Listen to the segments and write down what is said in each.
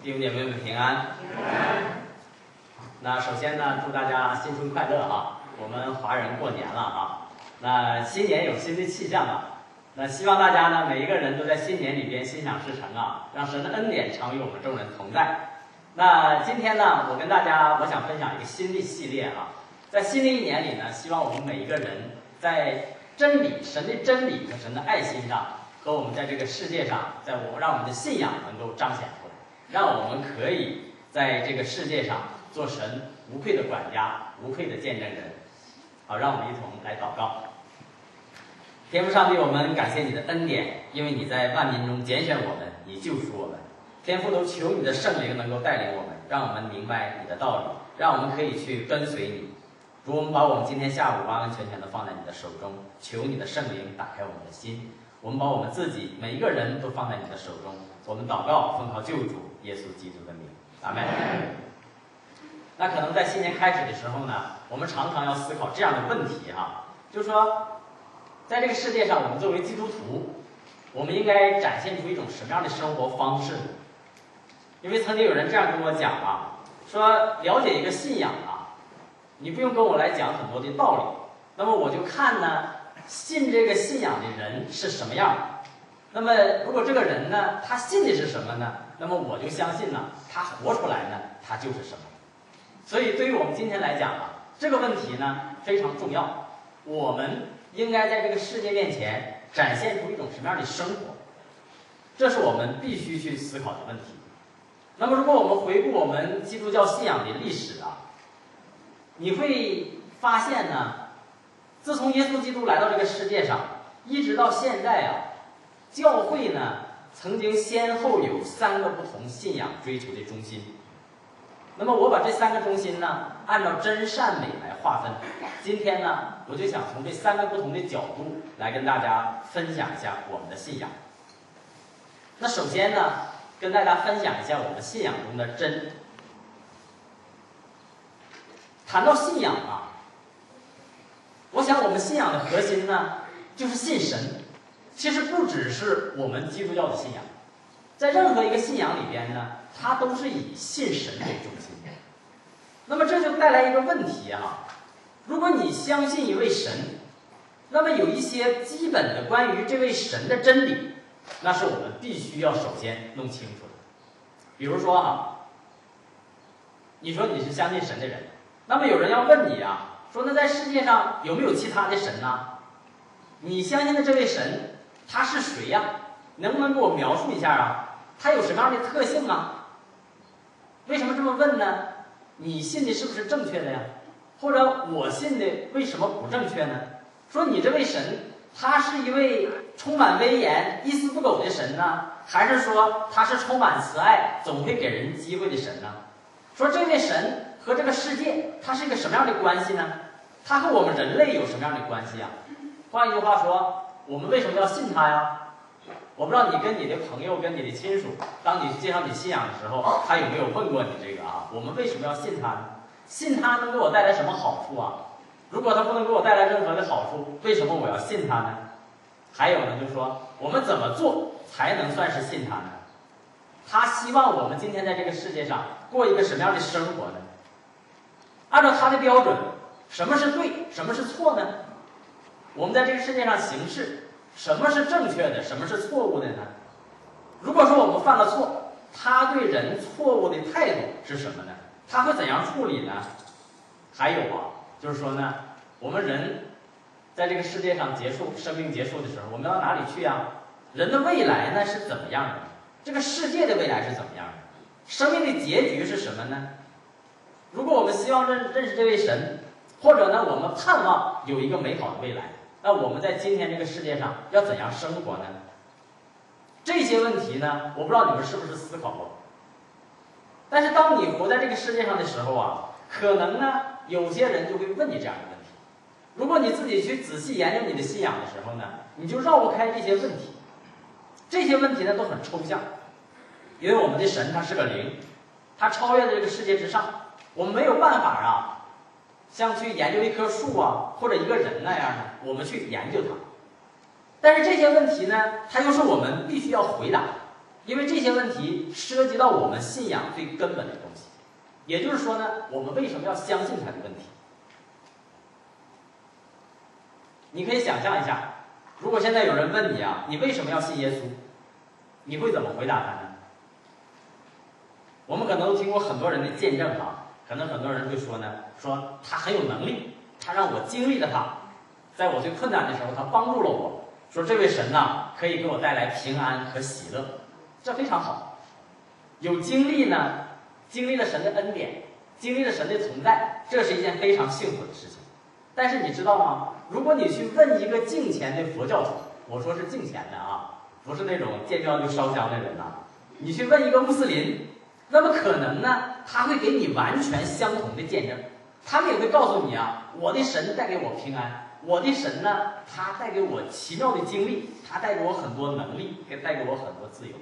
弟兄姐妹们平安。那首先呢，祝大家新春快乐啊！我们华人过年了啊，那新年有新的气象啊。那希望大家呢，每一个人都在新年里边心想事成啊，让神的恩典常与我们众人同在。那今天呢，我想分享一个新的系列啊，在新的一年里呢，希望我们每一个人在神的真理和神的爱心上，和我们在这个世界上，让我们的信仰能够彰显出来，让我们可以在这个世界上做神无愧的管家，无愧的见证人。好，让我们一同来祷告。天父上帝，我们感谢你的恩典，因为你在万民中拣选我们，你救赎我们。天父，都求你的圣灵能够带领我们，让我们明白你的道理，让我们可以去跟随你。主，我们把我们今天下午完完全全的放在你的手中，求你的圣灵打开我们的心。我们把我们自己每一个人都放在你的手中，我们祷告，奉靠救主耶稣基督的名，阿们。那可能在新年开始的时候呢，我们常常要思考这样的问题哈，就是说，在这个世界上，我们作为基督徒，我们应该展现出一种什么样的生活方式？因为曾经有人这样跟我讲啊，说了解一个信仰啊，你不用跟我来讲很多的道理，那么我就看呢，信这个信仰的人是什么样。那么如果这个人呢，他信的是什么呢？那么我就相信呢，他活出来呢，他就是什么。所以对于我们今天来讲啊，这个问题呢非常重要。我们应该在这个世界面前展现出一种什么样的生活，这是我们必须去思考的问题。那么如果我们回顾我们基督教信仰的历史啊，你会发现呢，自从耶稣基督来到这个世界上，一直到现在啊，教会呢曾经先后有3个不同信仰追求的中心。那么我把这3个中心呢，按照真善美来划分。今天呢，我就想从这3个不同的角度来跟大家分享一下我们的信仰。那首先呢，跟大家分享一下我们信仰中的真。谈到信仰啊，我想我们信仰的核心呢，就是信神。其实不只是我们基督教的信仰，在任何一个信仰里边呢，它都是以信神为中心。那么这就带来一个问题啊，如果你相信一位神，那么有一些基本的关于这位神的真理，那是我们必须要首先弄清楚的。比如说啊，你说你是相信神的人，那么有人要问你啊，说那在世界上有没有其他的神呢？你相信的这位神他是谁呀？能不能给我描述一下啊？他有什么样的特性啊？为什么这么问呢？你信的是不是正确的呀？或者我信的为什么不正确呢？说你这位神他是一位充满威严一丝不苟的神呢，还是说他是充满慈爱总会给人机会的神呢？说这位神和这个世界它是一个什么样的关系呢？它和我们人类有什么样的关系啊？换一句话说，我们为什么要信他呀？我不知道你跟你的朋友跟你的亲属，当你介绍你信仰的时候，他有没有问过你这个啊？我们为什么要信他呢？信他能给我带来什么好处啊？如果他不能给我带来任何的好处，为什么我要信他呢？还有呢，就是说我们怎么做才能算是信他呢？他希望我们今天在这个世界上过一个什么样的生活呢？按照他的标准，什么是对，什么是错呢？我们在这个世界上行事，什么是正确的，什么是错误的呢？如果说我们犯了错，他对人错误的态度是什么呢？他会怎样处理呢？还有啊，就是说呢，我们人在这个世界上生命结束的时候，我们到哪里去啊？人的未来呢是怎么样的？这个世界的未来是怎么样的？生命的结局是什么呢？如果我们希望认识这位神，或者呢我们盼望有一个美好的未来，那我们在今天这个世界上要怎样生活呢？这些问题呢，我不知道你们是不是思考过。但是当你活在这个世界上的时候啊，可能呢有些人就会问你这样的问题。如果你自己去仔细研究你的信仰的时候呢，你就绕不开这些问题。这些问题呢都很抽象，因为我们的神他是个灵，他超越在这个世界之上，我们没有办法啊，像去研究一棵树啊或者一个人那样的，我们去研究它。但是这些问题呢，它又是我们必须要回答的， 因为这些问题涉及到我们信仰最根本的东西，也就是说呢，我们为什么要相信他的问题。你可以想象一下，如果现在有人问你啊，你为什么要信耶稣？你会怎么回答他呢？我们可能都听过很多人的见证啊，可能很多人会说呢，说他很有能力，他让我经历了他，在我最困难的时候，他帮助了我，说这位神呐，可以给我带来平安和喜乐，这非常好。有经历呢，经历了神的恩典，经历了神的存在，这是一件非常幸福的事情。但是你知道吗？如果你去问一个敬虔的佛教徒，我说是敬虔的啊，不是那种见庙就烧香的人呐，你去问一个穆斯林，那么可能呢，他会给你完全相同的见证，他们也会告诉你啊，我的神带给我平安，我的神呢，他带给我奇妙的经历，他带给我很多能力，也带给我很多自由。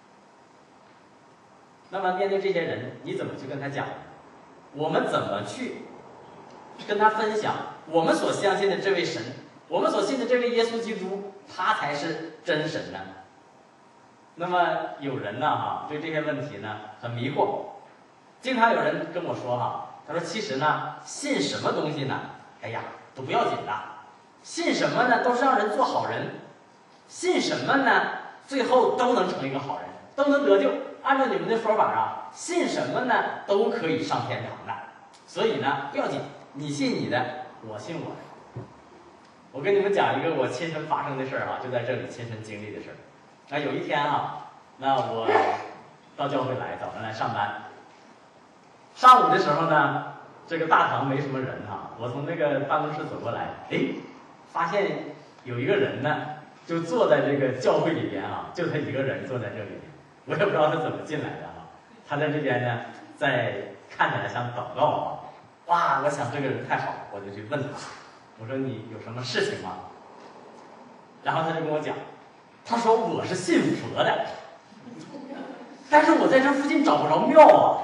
那么面对这些人，你怎么去跟他讲呢？我们怎么去跟他分享我们所相信的这位神，我们所信的这位耶稣基督，他才是真神呢？那么有人呢对这些问题呢很迷惑，经常有人跟我说他说其实呢，信什么东西呢，哎呀都不要紧的，信什么呢都是让人做好人，信什么呢最后都能成一个好人，都能得救。按照你们的说法啊，信什么呢都可以上天堂的，所以呢不要紧，你信你的，我信我的。我跟你们讲一个我亲身发生的事儿就在这里亲身经历的事儿。那有一天那我到教会来，早晨来上班，上午的时候呢，这个大堂没什么人我从那个办公室走过来，发现有一个人呢就坐在这个教会里边就他一个人坐在这里边，我也不知道他怎么进来的他在这边呢，在看起来像祷告哇，我想这个人太好了，我就去问他，我说你有什么事情吗？然后他就跟我讲，他说我是信佛的，但是我在这附近找不着庙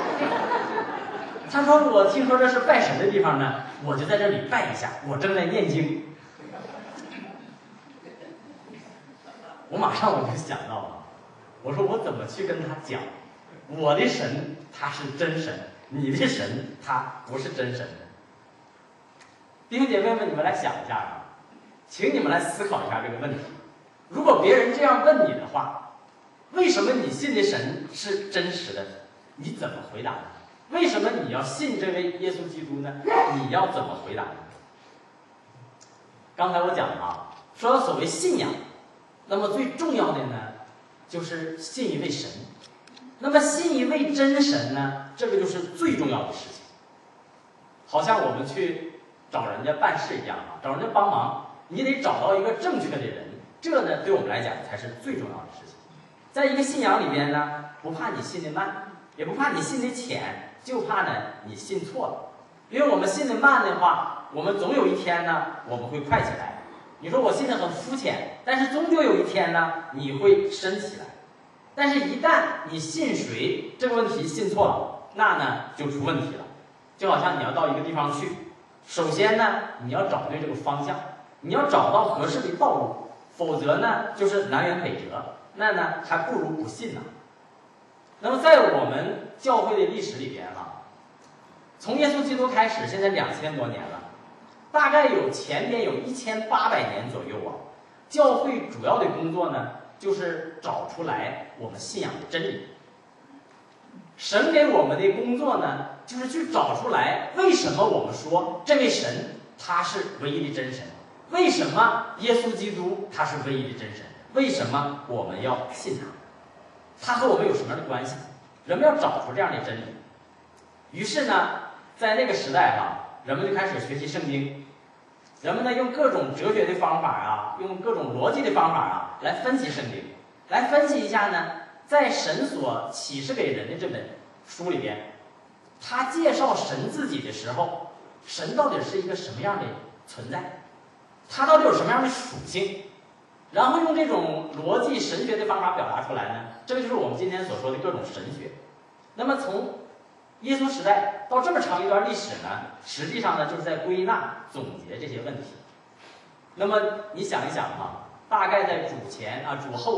他说我听说这是拜神的地方呢，我就在这里拜一下，我正在念经。我马上我就想到了，我说我怎么去跟他讲，我的神他是真神，你的神他不是真神。弟兄姐妹们，你们来想一下请你们来思考一下这个问题。如果别人这样问你的话，为什么你信的神是真实的？你怎么回答呢？为什么你要信这位耶稣基督呢？你要怎么回答呢？刚才我讲了说到所谓信仰，那么最重要的呢，就是信一位神。那么信一位真神呢，这个就是最重要的事情。好像我们去找人家办事一样找人家帮忙，你得找到一个正确的人，这呢对我们来讲才是最重要的事情。在一个信仰里边呢，不怕你信的慢，也不怕你信的浅，就怕呢你信错了。因为我们信的慢的话，我们总有一天呢我们会快起来。你说我信的很肤浅，但是终究有一天呢你会深起来。但是一旦你信谁这个问题信错了，那呢就出问题了。就好像你要到一个地方去，首先呢你要找对这个方向，你要找到合适的道路，否则呢就是南辕北辙，那呢还不如不信呢。那么在我们教会的历史里边从耶稣基督开始，现在2000多年了，大概前边有1800年左右教会主要的工作呢就是找出来我们信仰的真理。神给我们的工作呢，就是去找出来为什么我们说这位神他是唯一的真神，为什么耶稣基督他是唯一的真神，为什么我们要信他和我们有什么样的关系，人们要找出这样的真理。于是呢在那个时代人们就开始学习圣经，人们呢用各种哲学的方法用各种逻辑的方法来分析圣经，来分析一下呢，在神所启示给人的这本书里边，他介绍神自己的时候，神到底是一个什么样的存在，他到底有什么样的属性，然后用这种逻辑神学的方法表达出来呢，这个就是我们今天所说的各种神学。那么从耶稣时代到这么长一段历史呢，实际上呢就是在归纳总结这些问题。那么你想一想大概在主后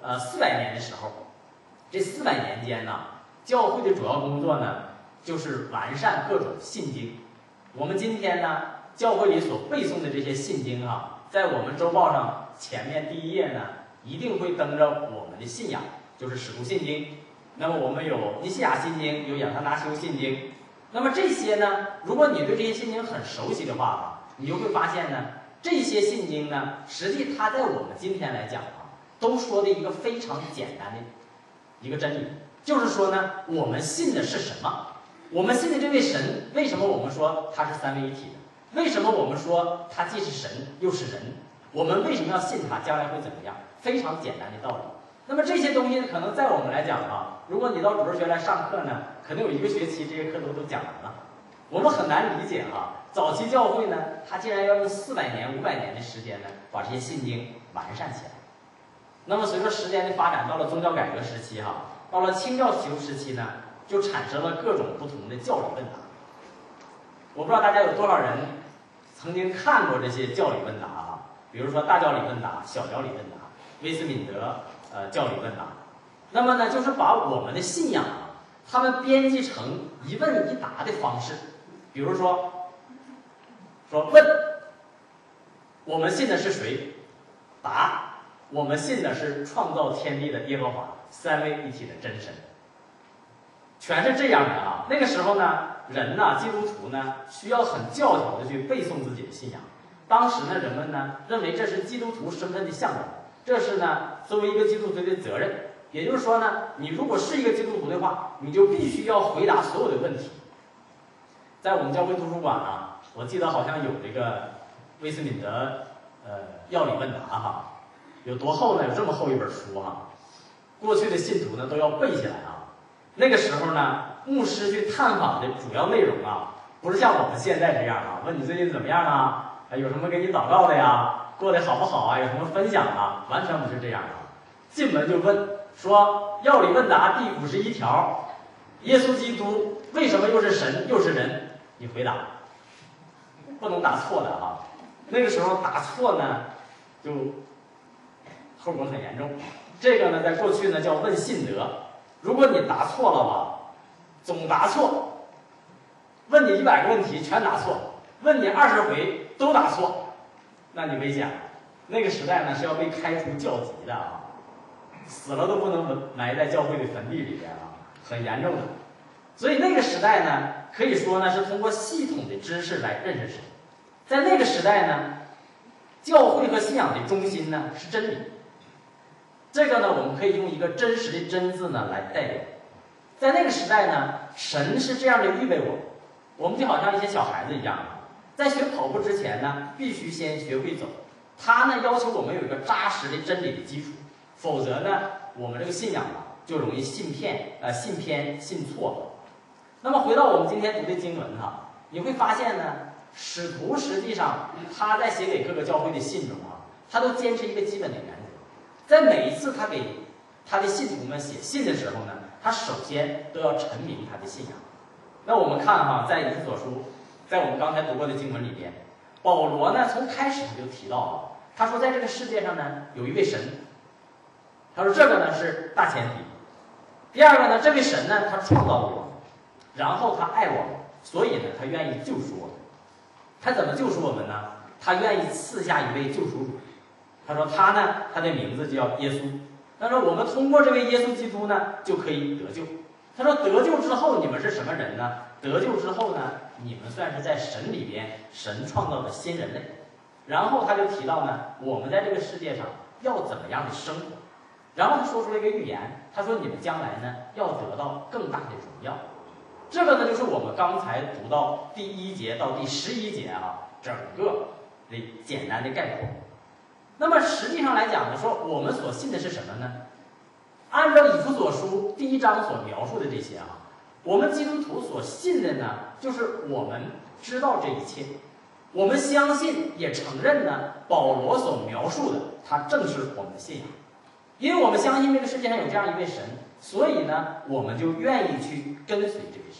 400年的时候，这400年间呢，教会的主要工作呢就是完善各种信经。我们今天呢，教会里所背诵的这些信经啊，在我们周报上前面第1页呢，一定会登着我们的信仰，就是使徒信经。那么我们有尼西亚信经，有亚特拿修信经。那么这些呢，如果你对这些信经很熟悉的话啊，你就会发现呢，这些信经呢，实际它在我们今天来讲啊，都说的一个非常简单的一个真理，就是说呢，我们信的是什么？我们信的这位神，为什么我们说他是三位一体的？为什么我们说他既是神又是人？我们为什么要信他？将来会怎么样？非常简单的道理。那么这些东西可能在我们来讲啊，如果你到主日学来上课呢，可能有1个学期这些课都讲完了，我们很难理解啊。早期教会呢，它竟然要用400年、500年的时间呢，把这些信经完善起来。那么随着时间的发展，到了宗教改革时期哈，到了清教徒时期呢，就产生了各种不同的教理问答。我不知道大家有多少人曾经看过这些教理问答啊，比如说大教理问答、小教理问答、威斯敏德教理问答。那么呢，就是把我们的信仰啊，他们编辑成一问一答的方式。比如说问我们信的是谁？答我们信的是创造天地的耶和华，三位一体的真神。全是这样的啊。那个时候呢，人呢，基督徒呢，需要很教条的去背诵自己的信仰。当时呢，人们呢认为这是基督徒身份的象征，这是呢作为一个基督徒的责任。也就是说呢，你如果是一个基督徒的话，你就必须要回答所有的问题。在我们教会图书馆啊，我记得好像有这个威斯敏德要理问答哈，有多厚呢？有这么厚一本书哈。过去的信徒呢都要背起来啊。那个时候呢，牧师去探访的主要内容啊，不是像我们现在这样啊，问你最近怎么样啊，有什么给你祷告的呀，过得好不好啊，有什么分享啊，完全不是这样啊。进门就问说，要理问答第51条，耶稣基督为什么又是神又是人？你回答，不能答错的啊。那个时候答错呢，就后果很严重。这个呢，在过去呢叫问信德。如果你答错了吧，总答错，问你100个问题全答错，问你20回都答错，那你危险了。那个时代呢是要被开除教籍的啊，死了都不能埋在教会的坟地里边啊，很严重的。所以那个时代呢，可以说呢是通过系统的知识来认识神。在那个时代呢，教会和信仰的中心呢是真理。这个呢，我们可以用一个真实的真字呢来代表。在那个时代呢，神是这样的预备我们就好像一些小孩子一样，在学跑步之前呢，必须先学会走。他呢要求我们有一个扎实的真理的基础，否则呢，我们这个信仰啊就容易信偏、信错。那么回到我们今天读的经文哈，你会发现呢，使徒实际上他在写给各个教会的信中啊，他都坚持一个基本的原则。在每一次他给他的信徒们写信的时候呢，他首先都要陈明他的信仰。那我们看哈，在以弗所书，在我们刚才读过的经文里边，保罗呢从开始他就提到啊，他说在这个世界上呢有一位神，他说这个呢是大前提。第二个呢，这位神呢他创造了我们，然后他爱我们，所以呢他愿意救赎我们。他怎么救赎我们呢？他愿意赐下一位救赎主。他说他呢，他的名字就叫耶稣。他说我们通过这位耶稣基督呢，就可以得救。他说得救之后，你们是什么人呢？得救之后呢，你们算是在神里边，神创造的新人类。然后他就提到呢，我们在这个世界上要怎么样的生活。然后他说出了一个预言，他说你们将来呢，要得到更大的荣耀。这个呢，就是我们刚才读到第1节到第11节啊，整个的简单的概括。那么实际上来讲呢，说我们所信的是什么呢？按照以弗所书第1章所描述的这些啊，我们基督徒所信的呢，就是我们知道这一切，我们相信也承认呢，保罗所描述的，它正是我们的信仰。因为我们相信这个世界上有这样一位神，所以呢，我们就愿意去跟随这位神。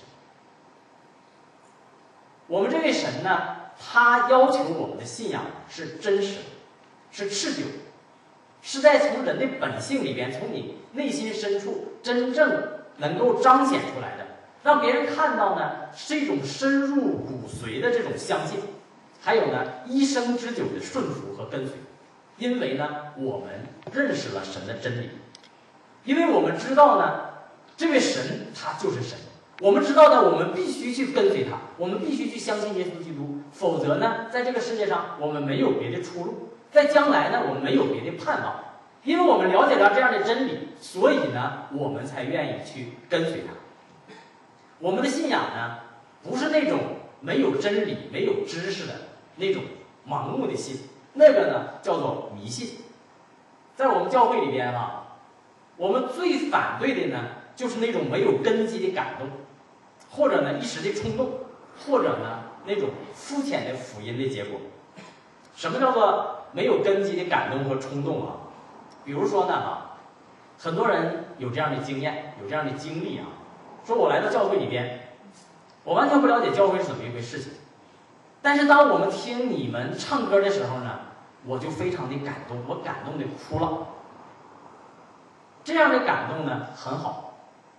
我们这位神呢，他要求我们的信仰是真实的，是持久的。 是在从人的本性里边，从你内心深处真正能够彰显出来的，让别人看到呢，是一种深入骨髓的这种相信，还有呢一生之久的顺服和跟随。因为呢，我们认识了神的真理，因为我们知道呢，这位神他就是神，我们知道呢，我们必须去跟随他，我们必须去相信耶稣基督，否则呢，在这个世界上我们没有别的出路，在将来呢，我们没有别的盼望，因为我们了解到这样的真理，所以呢，我们才愿意去跟随他。我们的信仰呢，不是那种没有真理、没有知识的那种盲目的信。那个呢叫做迷信。在我们教会里边啊，我们最反对的呢就是那种没有根基的感动，或者呢一时的冲动，或者呢那种肤浅的福音的结果。什么叫做没有根基的感动和冲动啊？比如说呢很多人有这样的经验，有这样的经历啊，说我来到教会里边，我完全不了解教会是怎么一回事情。但是当我们听你们唱歌的时候呢，我就非常的感动，我感动的哭了。这样的感动呢很好，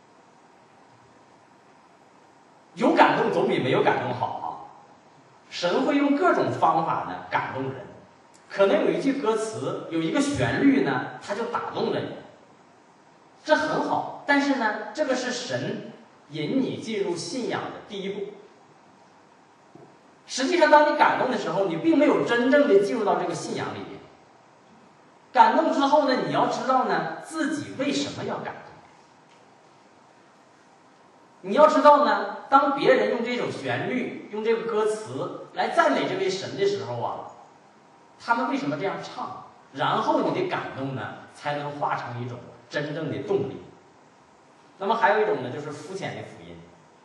有感动总比没有感动好啊。神会用各种方法呢感动人，可能有一句歌词，有一个旋律呢，它就打动了你，这很好。但是呢，这个是神引你进入信仰的第一步。实际上，当你感动的时候，你并没有真正的进入到这个信仰里面。感动之后呢，你要知道呢，自己为什么要感动。你要知道呢，当别人用这首旋律、用这个歌词来赞美这位神的时候啊，他们为什么这样唱？然后你的感动呢，才能化成一种真正的动力。那么还有一种呢，就是肤浅的福音。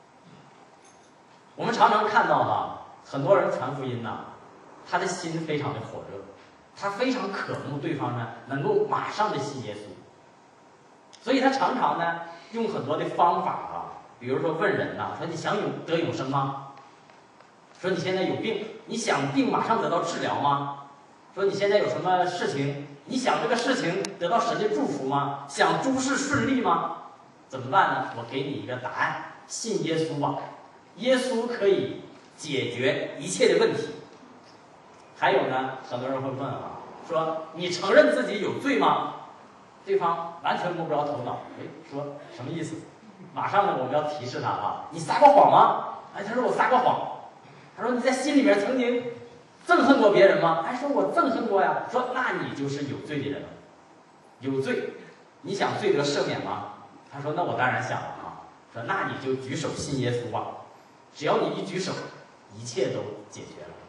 我们常常看到很多人传福音呢，他的心非常的火热，他非常渴慕对方呢能够马上的信耶稣，所以他常常呢用很多的方法比如说问人说你想得永生吗？说你现在有病，你想病马上得到治疗吗？说你现在有什么事情，你想这个事情得到神的祝福吗？想诸事顺利吗？怎么办呢？我给你一个答案，信耶稣吧，耶稣可以解决一切的问题。还有呢，很多人会问说你承认自己有罪吗？对方完全摸不着头脑，说什么意思？马上呢，我们要提示他你撒过谎吗？他说我撒过谎。他说你在心里面曾经憎恨过别人吗？说我憎恨过呀。说那你就是有罪的人了，有罪，你想罪得赦免吗？他说那我当然想了说那你就举手信耶稣吧，只要你一举手，一切都解决了。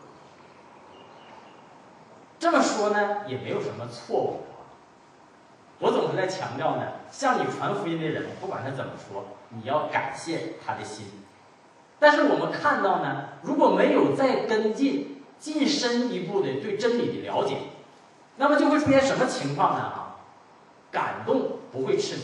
这么说呢，也没有什么错误。我总是在强调呢，向你传福音的人，不管他怎么说，你要感谢他的心。但是我们看到呢，如果没有再跟进进深一步的对真理的了解，那么就会出现什么情况呢？感动不会持久，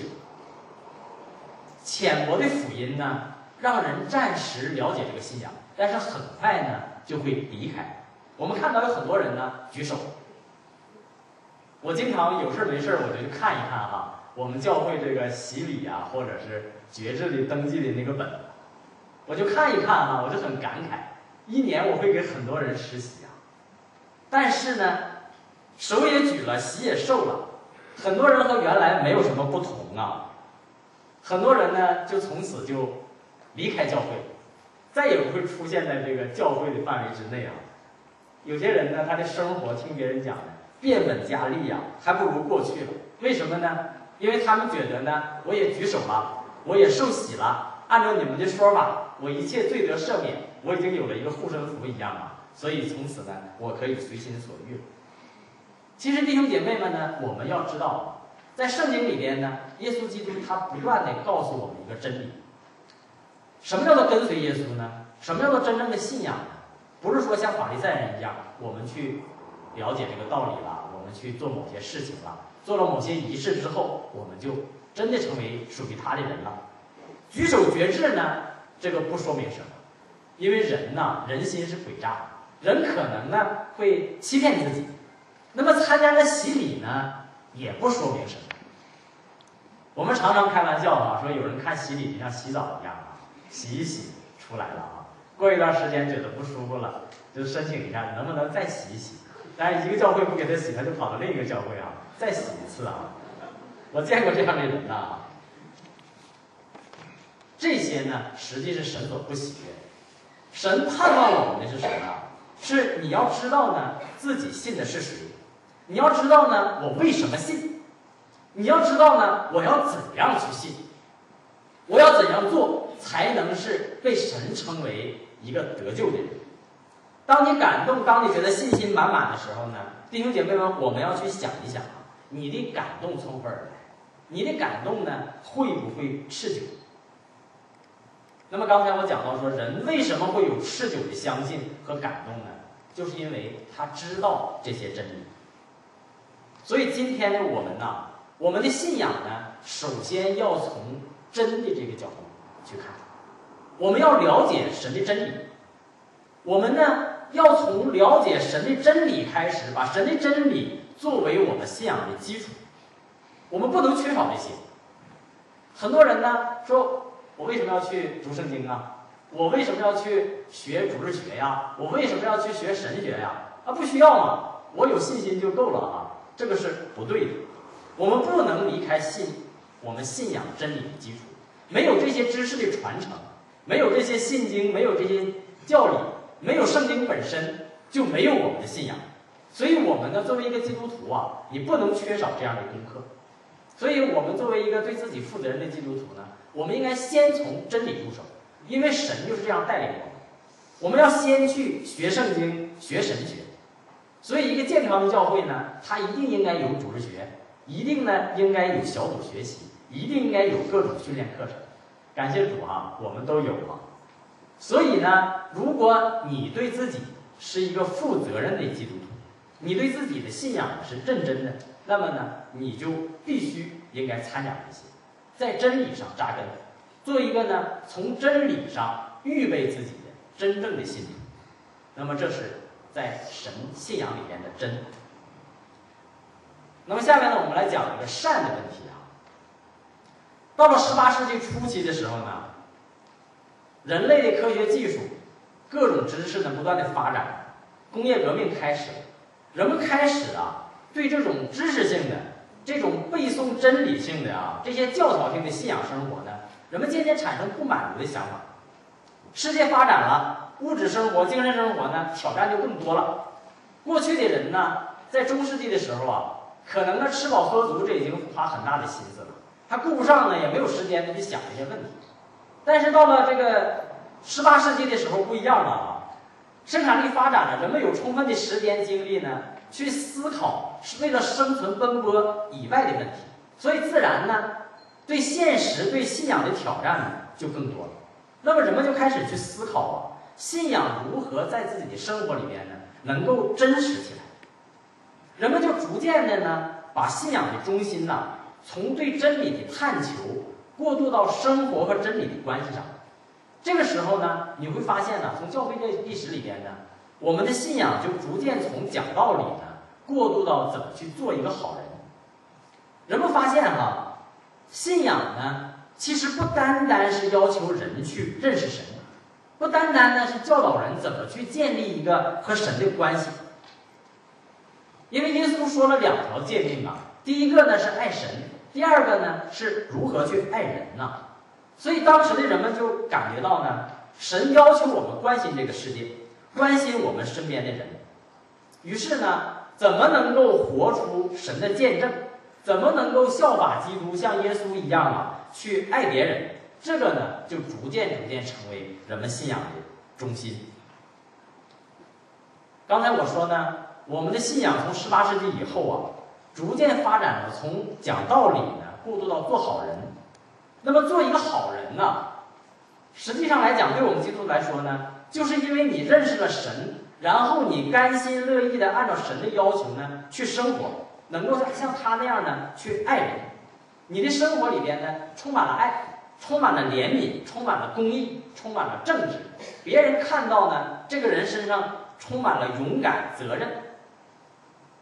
浅薄的福音呢，让人暂时了解这个信仰，但是很快呢就会离开。我们看到有很多人呢举手。我经常有事没事我就去看一看我们教会这个洗礼或者是决志的登记的那个本，我就看一看我就很感慨，一年我会给很多人施洗但是呢，手也举了，洗也受了，很多人和原来没有什么不同很多人呢就从此就离开教会，再也不会出现在这个教会的范围之内有些人呢，他的生活听别人讲呢，变本加厉还不如过去了。为什么呢？因为他们觉得呢，我也举手了，我也受洗了，按照你们的说法，我一切罪得赦免，我已经有了一个护身符一样所以从此呢，我可以随心所欲了。其实弟兄姐妹们呢，我们要知道，在圣经里边呢，耶稣基督他不断地告诉我们一个真理。什么叫做跟随耶稣呢？什么叫做真正的信仰呢？不是说像法利赛人一样，我们去了解这个道理了，我们去做某些事情了，做了某些仪式之后，我们就真的成为属于他的人了。举手决志呢，这个不说明什么，因为人心是诡诈，人可能呢会欺骗自己， 那么参加了洗礼呢，也不说明什么。我们常常开玩笑啊，说有人看洗礼就像洗澡一样啊，洗一洗出来了啊，过一段时间觉得不舒服了，就申请一下能不能再洗一洗。但是一个教会不给他洗，他就跑到另一个教会啊，再洗一次啊。我见过这样的人呐。这些呢，实际是神所不喜悦。神盼望我们的是什么呢？是你要知道呢，自己信的是谁。你要知道呢，我为什么信。你要知道呢，我要怎样去信。我要怎样做才能是被神称为一个得救的人。当你感动，当你觉得信心满满的时候呢，弟兄姐妹们，我们要去想一想啊，你的感动从何而来？你的感动呢，会不会持久？那么刚才我讲到说，人为什么会有持久的相信和感动呢？就是因为他知道这些真理。所以今天的我们呢，我们的信仰呢，首先要从真的这个角度去看，我们要了解神的真理。我们呢，要从了解神的真理开始，把神的真理作为我们信仰的基础。我们不能缺少这些。很多人呢说，我为什么要去读圣经啊？我为什么要去学主日学呀？我为什么要去学神学呀？啊，不需要嘛，我有信心就够了啊。这个是不对的。我们不能离开我们信仰真理的基础。没有这些知识的传承，没有这些信经，没有这些教理，没有圣经本身，就没有我们的信仰。所以我们呢，作为一个基督徒啊，你不能缺少这样的功课。所以我们作为一个对自己负责任的基督徒呢，我们应该先从真理入手，因为神就是这样带领我们。我们要先去学圣经，学神学。所以一个健康的教会呢，它一定应该有主日学，一定呢应该有小组学习，一定应该有各种训练课程。感谢主啊，我们都有了。所以呢，如果你对自己是一个负责任的基督徒，你对自己的信仰是认真的，那么呢，你就必须应该参加这些，在真理上扎根，做一个呢从真理上预备自己的真正的信徒。那么这是在神信仰里面的真。那么下面呢，我们来讲一个善的问题啊。到了18世纪初期的时候呢，人类的科学技术、各种知识呢不断的发展，工业革命开始了，人们开始啊对这种知识性的、这种背诵真理性的啊这些教条性的信仰生活呢，人们渐渐产生不满足的想法。世界发展了，物质生活、精神生活呢挑战就更多了。过去的人呢，在中世纪的时候啊，可能呢吃饱喝足，这已经花很大的心思了，他顾不上呢，也没有时间去想这些问题。但是到了这个18世纪的时候不一样了啊，生产力发展了，人们有充分的时间精力呢，去思考为了生存奔波以外的问题，所以自然呢，对现实、对信仰的挑战呢就更多了。那么人们就开始去思考啊，信仰如何在自己的生活里面呢能够真实起来。人们就逐渐的呢，把信仰的中心呢，从对真理的探求过渡到生活和真理的关系上。这个时候呢，你会发现呢，从教会的历史里边呢，我们的信仰就逐渐从讲道理呢，过渡到怎么去做一个好人。人们发现哈，信仰呢，其实不单单是要求人去认识神，不单单呢是教导人怎么去建立一个和神的关系。因为耶稣说了2条诫命啊，第一个呢是爱神，第二个呢是如何去爱人呢？所以当时的人们就感觉到呢，神要求我们关心这个世界，关心我们身边的人。于是呢，怎么能够活出神的见证？怎么能够效法基督，像耶稣一样啊，去爱别人？这个呢，就逐渐成为人们信仰的中心。刚才我说呢，我们的信仰从18世纪以后啊，逐渐发展了从讲道理呢，过渡到做好人。那么做一个好人呢，实际上来讲，对我们基督徒来说呢，就是因为你认识了神，然后你甘心乐意的按照神的要求呢去生活，能够像他那样呢去爱人。你的生活里边呢充满了爱，充满了怜悯，充满了公义，充满了正直。别人看到呢，这个人身上充满了勇敢、责任。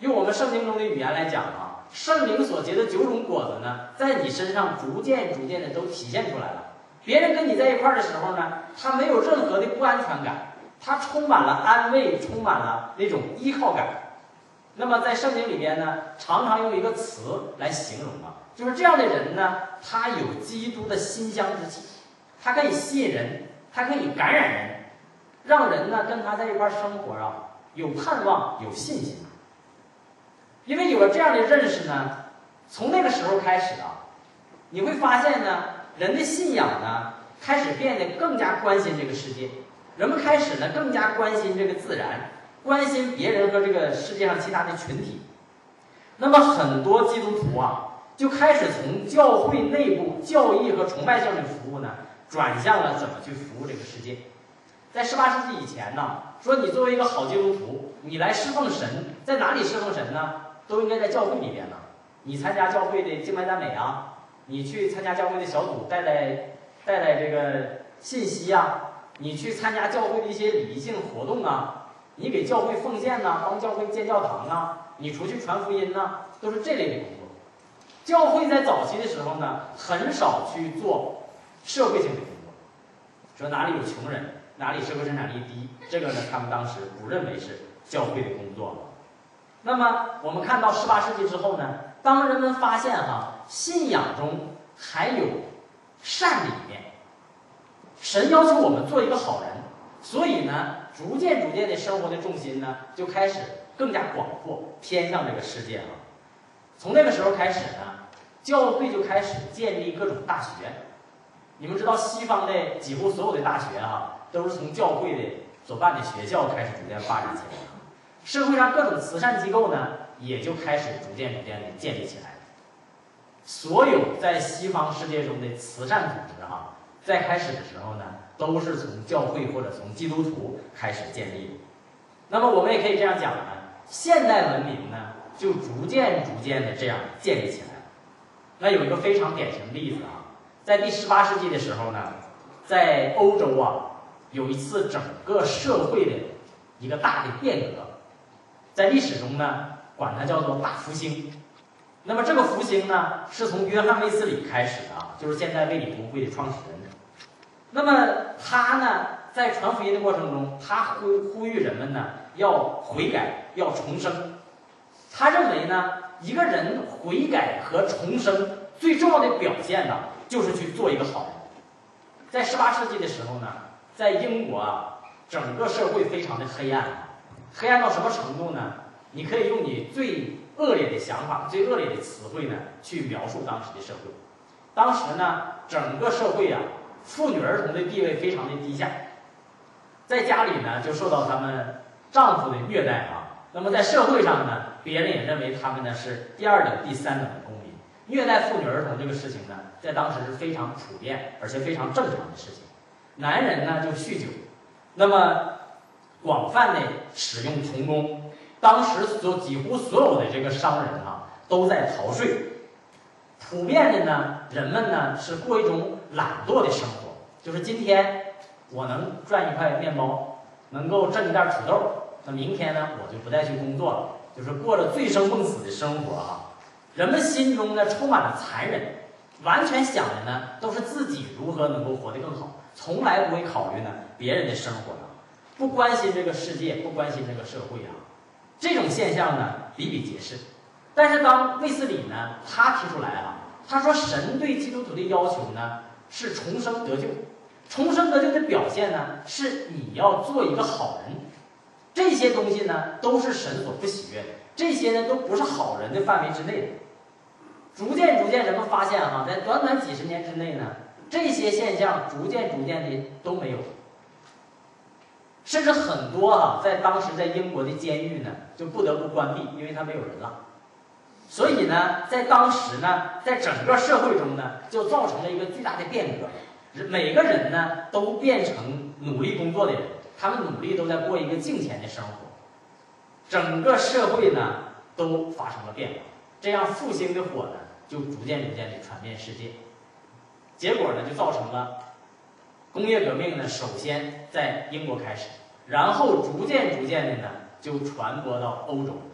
用我们圣经中的语言来讲啊，圣灵所结的9种果子呢，在你身上逐渐的都体现出来了。别人跟你在一块儿的时候呢，他没有任何的不安全感，他充满了安慰，充满了那种依靠感。那么在圣经里边呢，常常用一个词来形容啊，就是这样的人呢，他有基督的馨香之气，他可以吸引人，他可以感染人，让人呢跟他在一块儿生活啊，有盼望，有信心。因为有了这样的认识呢，从那个时候开始啊，你会发现呢，人的信仰呢开始变得更加关心这个世界，人们开始呢更加关心这个自然，关心别人和这个世界上其他的群体。那么很多基督徒啊，就开始从教会内部教义和崇拜性的服务呢，转向了怎么去服务这个世界。在18世纪以前呢，说你作为一个好基督徒，你来侍奉神，在哪里侍奉神呢？都应该在教会里边呢。你参加教会的敬拜赞美啊，你去参加教会的小组，带来这个信息啊，你去参加教会的一些礼仪性活动啊，你给教会奉献呐，帮教会建教堂啊，你出去传福音呐，都是这类的工作。教会在早期的时候呢，很少去做社会性的工作，说哪里有穷人，哪里社会生产力低，这个呢，他们当时不认为是教会的工作。那么我们看到18世纪之后呢，当人们发现信仰中还有善的一面，神要求我们做一个好人，所以呢，逐渐的生活的重心呢，就开始更加广阔，偏向这个世界了。从那个时候开始呢，教会就开始建立各种大学。你们知道西方的几乎所有的大学都是从教会的所办的学校开始逐渐发展起来的。社会上各种慈善机构呢，也就开始逐渐的建立起来了。所有在西方世界中的慈善组织在开始的时候呢，都是从教会或者从基督徒开始建立的。那么我们也可以这样讲呢，现代文明呢，就逐渐的这样建立起来了。那有一个非常典型的例子在第18世纪的时候呢，在欧洲有一次整个社会的一个大的变革。在历史中呢，管它叫做大复兴。那么这个复兴呢，是从约翰卫斯理开始的就是现在卫理公会的创始人。那么他呢，在传福音的过程中，他呼吁人们呢要悔改，要重生。他认为呢，一个人悔改和重生最重要的表现呢，就是去做一个好人。在18世纪的时候呢，在英国整个社会非常的黑暗。黑暗到什么程度呢？你可以用你最恶劣的想法、最恶劣的词汇呢，去描述当时的社会。当时呢，整个社会妇女儿童的地位非常的低下，在家里呢就受到他们丈夫的虐待那么在社会上呢，别人也认为他们呢是第2等、第3等的公民。虐待妇女儿童这个事情呢，在当时是非常普遍而且非常正常的事情。男人呢就酗酒，那么广泛的使用童工，当时几乎所有的这个商人都在逃税。普遍的呢，人们呢是过一种懒惰的生活，就是今天我能赚一块面包，能够挣一袋土豆，那明天呢我就不再去工作了，就是过着醉生梦死的生活人们心中呢充满了残忍，完全想的呢都是自己如何能够活得更好，从来不会考虑呢别人的生活不关心这个世界，不关心这个社会这种现象呢比比皆是。但是当卫斯理呢，他提出来他说神对基督徒的要求呢是重生得救，重生得救的表现呢是你要做一个好人。这些东西呢都是神所不喜悦的，这些呢都不是好人的范围之内的。逐渐人们发现在短几十年之内呢，这些现象逐渐的都没有了。甚至很多在当时在英国的监狱呢就不得不关闭，因为它没有人了。所以呢，在当时呢，在整个社会中呢，就造成了一个巨大的变革。每个人呢都变成努力工作的人，他们努力都在过一个敬虔的生活。整个社会呢都发生了变化，这样复兴的火呢就逐渐的传遍世界。结果呢就造成了工业革命呢，首先在英国开始，然后逐渐的呢就传播到欧洲，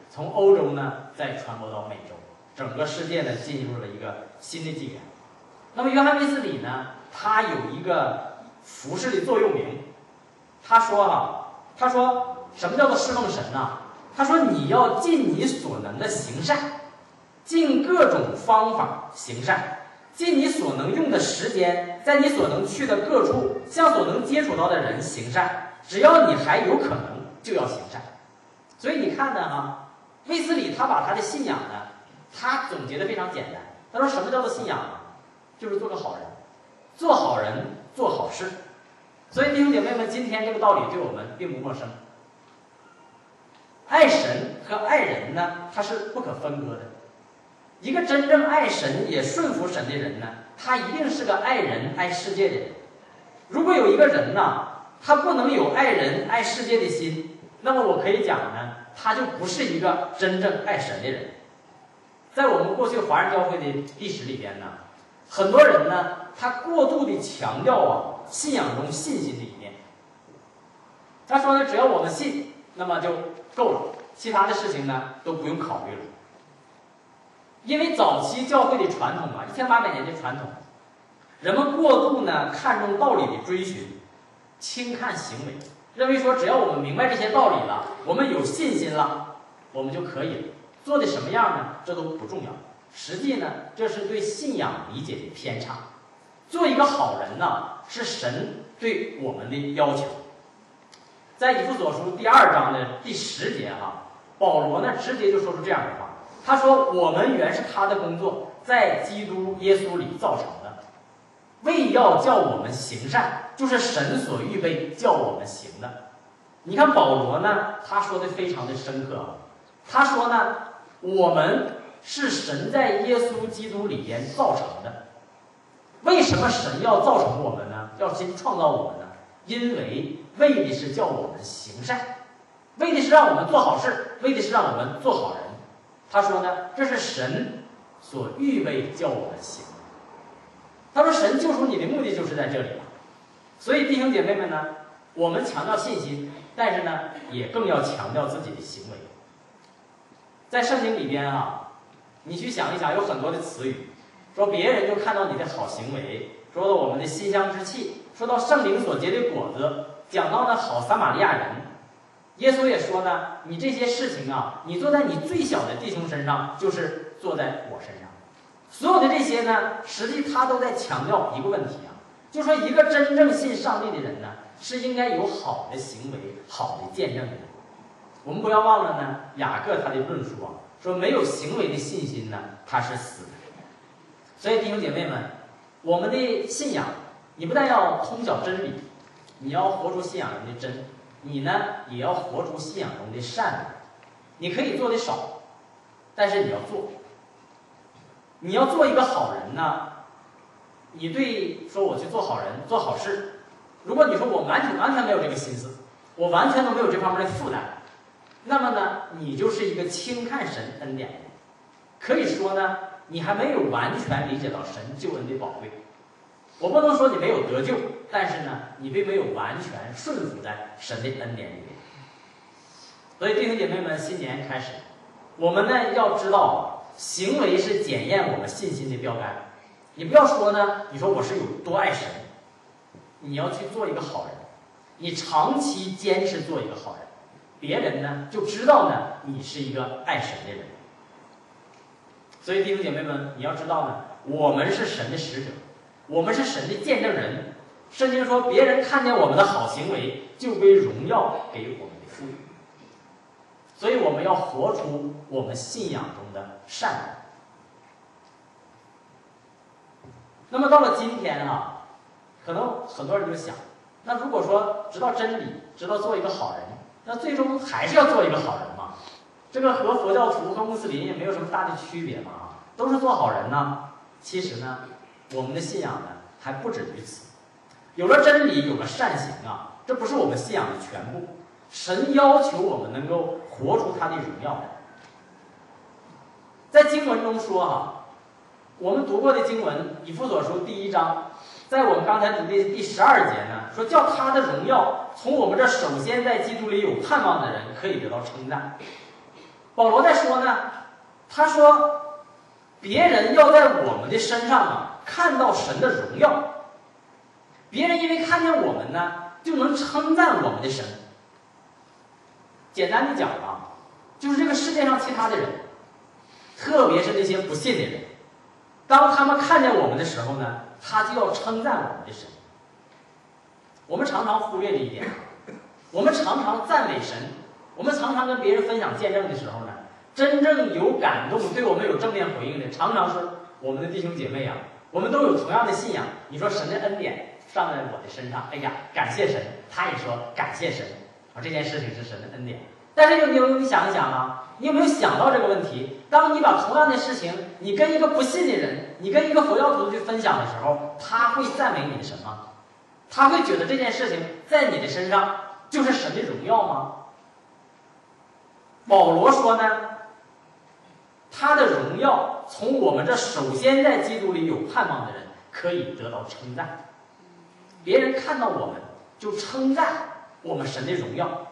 从欧洲呢再传播到美洲，整个世界呢进入了一个新的纪元。那么约翰卫斯理呢，他有一个服饰的座右铭，他说什么叫做侍奉神呢？他说你要尽你所能的行善，尽各种方法行善，尽你所能用的时间，在你所能去的各处，向所能接触到的人行善，只要你还有可能，就要行善。所以你看呢卫斯理他把他的信仰呢，他总结的非常简单。他说什么叫做信仰呢？就是做个好人，做好人，做好事。所以弟兄姐妹们，今天这个道理对我们并不陌生。爱神和爱人呢，它是不可分割的。一个真正爱神也顺服神的人呢，他一定是个爱人爱世界的人。如果有一个人呢，他不能有爱人爱世界的心，那么我可以讲呢，他就不是一个真正爱神的人。在我们过去华人教会的历史里边呢，很多人呢，他过度的强调信仰中信心的一面。他说呢，只要我们信，那么就够了，其他的事情呢都不用考虑了。因为早期教会的传统1800年的传统，人们过度呢看重道理的追寻，轻看行为，认为说只要我们明白这些道理了，我们有信心了，我们就可以了。做的什么样呢？这都不重要。实际呢，这是对信仰理解的偏差。做一个好人呢，是神对我们的要求。在以弗所书第2章的第10节保罗呢直接就说出这样的话，他说：“我们原是他的工作，在基督耶稣里造成的，为要叫我们行善，就是神所预备叫我们行的。”你看保罗呢，他说的非常的深刻他说呢，我们是神在耶稣基督里边造成的。为什么神要造成我们呢？要先创造我们呢？因为为的是叫我们行善，为的是让我们做好事，为的是让我们做好人。他说呢，这是神所预备叫我们行的。他说神救赎你的目的就是在这里了。所以弟兄姐妹们呢，我们强调信心，但是呢也更要强调自己的行为。在圣经里边你去想一想，有很多的词语，说别人就看到你的好行为，说到我们的馨香之气，说到圣灵所结的果子，讲到呢好撒玛利亚人。耶稣也说呢，你这些事情你做在你最小的弟兄身上，就是做在我身上。所有的这些呢，实际他都在强调一个问题就说一个真正信上帝的人呢，是应该有好的行为、好的见证的人。我们不要忘了呢，雅各他的论述说没有行为的信心呢，它是死的。所以弟兄姐妹们，我们的信仰，你不但要通晓真理，你要活出信仰中的真，你呢也要活出信仰中的善。你可以做的少，但是你要做。你要做一个好人呢，你对说我去做好人、做好事，如果你说我完全没有这个心思，我完全都没有这方面的负担，那么呢，你就是一个轻看神恩典的人。可以说呢，你还没有完全理解到神救恩的宝贵。我不能说你没有得救，但是呢，你并没有完全顺服在神的恩典里面。所以弟兄姐妹们，新年开始，我们呢要知道，行为是检验我们信心的标杆。你不要说呢，你说我是有多爱神，你要去做一个好人，你长期坚持做一个好人，别人呢就知道呢你是一个爱神的人。所以弟兄姐妹们，你要知道呢，我们是神的使者，我们是神的见证人。圣经说，别人看见我们的好行为，就归荣耀给我们的父。所以我们要活出我们信仰中的善。那么到了今天可能很多人就想，那如果说知道真理，知道做一个好人，那最终还是要做一个好人嘛？这个和佛教徒和穆斯林也没有什么大的区别嘛，都是做好人呢。其实呢，我们的信仰呢还不止于此。有了真理，有了善行这不是我们信仰的全部。神要求我们能够活出他的荣耀来。在经文中说我们读过的经文，以弗所书第1章，在我们刚才读的第12节呢，说叫他的荣耀从我们这首先在基督里有盼望的人可以得到称赞。 保罗在说呢，他说别人要在我们的身上啊看到神的荣耀，别人因为看见我们呢，就能称赞我们的神。简单的讲啊，就是这个世界上其他的人，特别是那些不信的人，当他们看见我们的时候呢，他就要称赞我们的神。我们常常忽略这一点，我们常常赞美神，我们常常跟别人分享见证的时候呢，真正有感动对我们有正面回应的，常常是我们的弟兄姐妹啊，我们都有同样的信仰。你说神的恩典上在我的身上，哎呀，感谢神，他也说感谢神啊，这件事情是神的恩典。但是你想一想啊，你有没有想到这个问题？当你把同样的事情，你跟一个不信的人，你跟一个佛教徒去分享的时候，他会赞美你的什么？他会觉得这件事情在你的身上就是神的荣耀吗？保罗说呢，他的荣耀从我们这首先在基督里有盼望的人可以得到称赞，别人看到我们就称赞我们神的荣耀，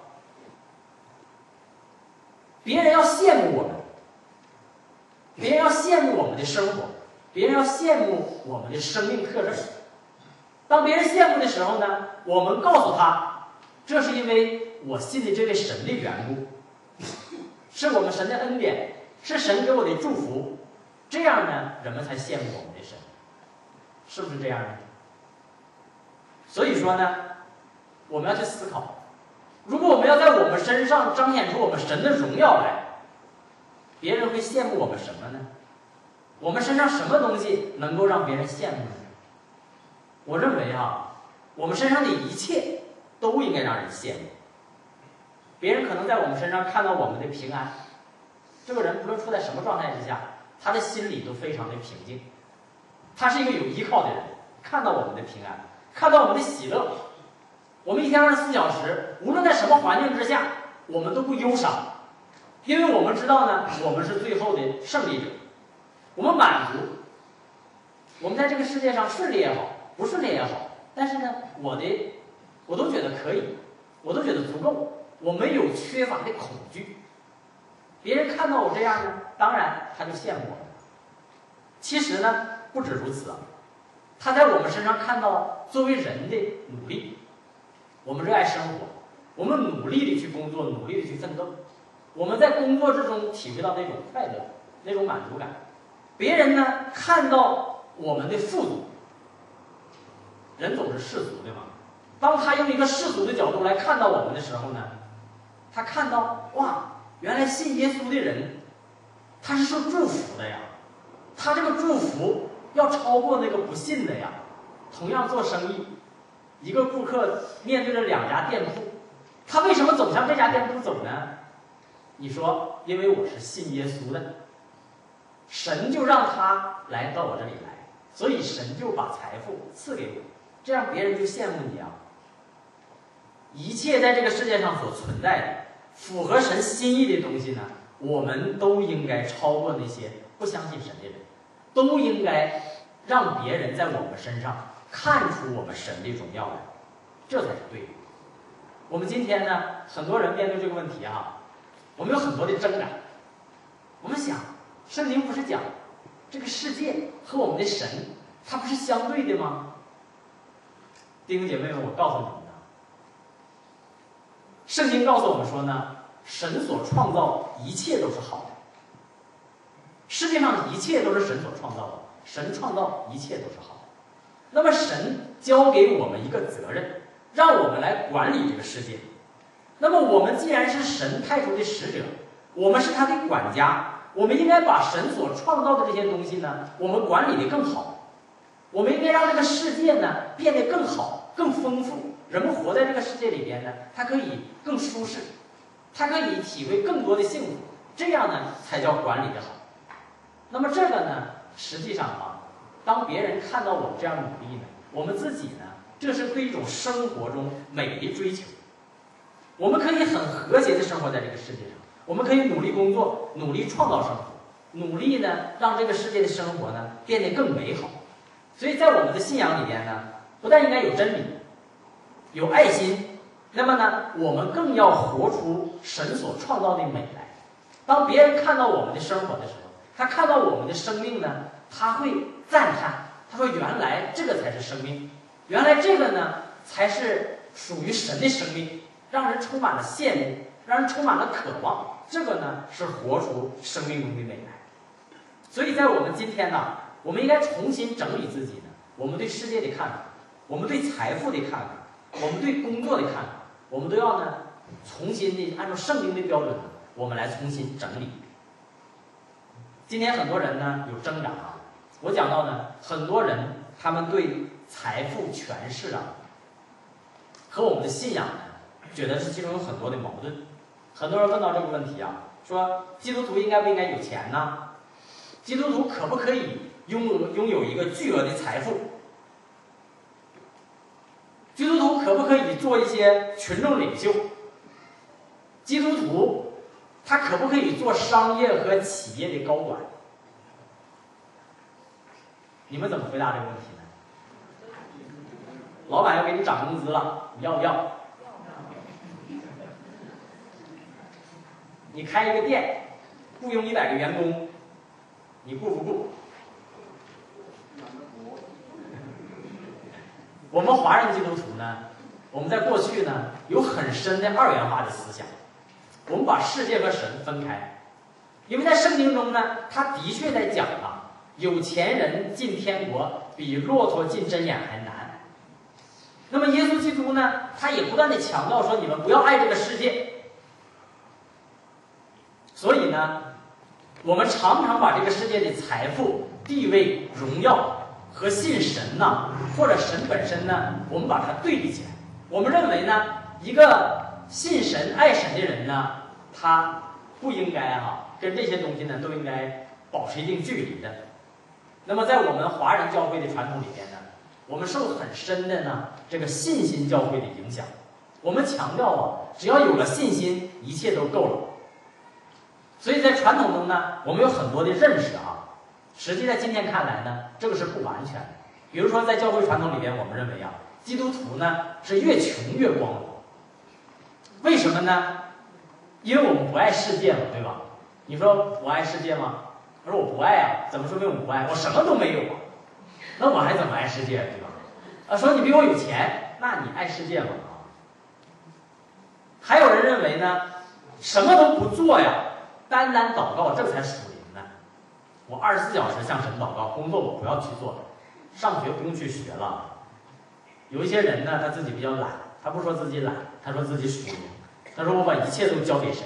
别人要羡慕我们，别人要羡慕我们的生活，别人要羡慕我们的生命特征。当别人羡慕的时候呢，我们告诉他，这是因为我信的这位神的缘故，是我们神的恩典，是神给我的祝福，这样呢，人们才羡慕我们的神，是不是这样呢？所以说呢，我们要去思考，如果我们要在我们身上彰显出我们神的荣耀来，别人会羡慕我们什么呢？我们身上什么东西能够让别人羡慕呢？我认为啊，我们身上的一切都应该让人羡慕。别人可能在我们身上看到我们的平安，这个人不论处在什么状态之下，他的心里都非常的平静，他是一个有依靠的人。看到我们的平安，看到我们的喜乐，我们一天24小时，无论在什么环境之下，我们都不忧伤，因为我们知道呢，我们是最后的胜利者，我们满足。我们在这个世界上顺利也好，不顺利也好，但是呢，我都觉得可以，我都觉得足够，我没有缺乏的恐惧。别人看到我这样呢，当然他就羡慕我了。其实呢，不止如此啊，他在我们身上看到作为人的努力，我们热爱生活，我们努力的去工作，努力的去奋斗，我们在工作之中体会到那种快乐，那种满足感。别人呢看到我们的富足，人总是世俗对吗？当他用一个世俗的角度来看到我们的时候呢，他看到哇，原来信耶稣的人他是受祝福的呀，他这个祝福要超过那个不信的呀。同样做生意，一个顾客面对着2家店铺，他为什么总向这家店铺走呢？你说因为我是信耶稣的，神就让他来到我这里来，所以神就把财富赐给我，这样别人就羡慕你啊。一切在这个世界上所存在的符合神心意的东西呢，我们都应该超过那些不相信神的人，都应该让别人在我们身上看出我们神的荣耀来，这才是对的。我们今天呢，很多人面对这个问题啊，我们有很多的挣扎。我们想，圣经不是讲这个世界和我们的神它不是相对的吗？弟兄姐妹们，我告诉你们呢，圣经告诉我们说呢，神所创造一切都是好的，世界上的一切都是神所创造的，神创造一切都是好的。那么神交给我们一个责任，让我们来管理这个世界。那么我们既然是神派出的使者，我们是他的管家，我们应该把神所创造的这些东西呢，我们管理得更好。我们应该让这个世界呢变得更好、更丰富。人们活在这个世界里边呢，他可以更舒适，他可以体会更多的幸福，这样呢才叫管理得好。那么这个呢，实际上啊，当别人看到我们这样努力呢，我们自己呢，这是对一种生活中美的追求。我们可以很和谐的生活在这个世界上，我们可以努力工作，努力创造生活，努力呢让这个世界的生活呢变得更美好。所以在我们的信仰里边呢，不但应该有真理，有爱心，那么呢，我们更要活出神所创造的美来。 当别人看到我们的生活的时候，他看到我们的生命呢，他会赞叹，他说原来这个才是生命，原来这个呢才是属于神的生命，让人充满了羡慕，让人充满了渴望，这个呢是活出生命中的美来。所以在我们今天呢，我们应该重新整理自己呢，我们对世界的看法，我们对财富的看法，我们对工作的看法，我们都要呢重新的按照圣经的标准呢，我们来重新整理。今天很多人呢有挣扎啊，我讲到呢，很多人他们对财富、权势啊，和我们的信仰呢，觉得是其中有很多的矛盾。很多人问到这个问题啊，说基督徒应该不应该有钱呢？基督徒可不可以拥有一个巨额的财富？基督徒可不可以做一些群众领袖？基督徒他可不可以做商业和企业的高管？你们怎么回答这个问题呢？老板要给你涨工资了，你要不要？你开一个店，雇佣100个员工，你顾不顾？我们华人基督徒呢，我们在过去呢有很深的二元化的思想，我们把世界和神分开，因为在圣经中呢，他的确在讲啊，有钱人进天国比骆驼进针眼还难。那么耶稣基督呢，他也不断的强调说，你们不要爱这个世界。所以呢，我们常常把这个世界的财富、地位、荣耀和信神呢，或者神本身呢，我们把它对比起来。我们认为呢，一个信神、爱神的人呢，他不应该跟这些东西呢都应该保持一定距离的。那么在我们华人教会的传统里边呢，我们受很深的呢这个信心教会的影响。我们强调啊，只要有了信心，一切都够了。所以在传统中呢，我们有很多的认识啊，实际在今天看来呢，这个是不完全的。比如说在教会传统里边，我们认为啊，基督徒呢是越穷越光荣。为什么呢？因为我们不爱世界嘛，对吧？你说我爱世界吗？他说我不爱啊，怎么说明我不爱？我什么都没有啊，那我还怎么爱世界，对吧？说你比我有钱，那你爱世界吗？还有人认为呢，什么都不做呀，单单祷告，这才属灵呢。我24小时向神祷告，工作我不要去做，上学不用去学了。有一些人呢，他自己比较懒，他不说自己懒，他说自己属灵。他说我把一切都交给神，